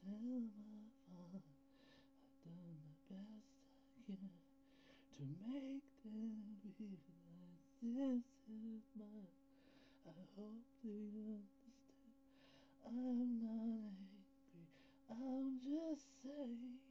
tell my father I've done the best I can to make them realize this is mine. I hope they understand I'm not angry, I'm just saying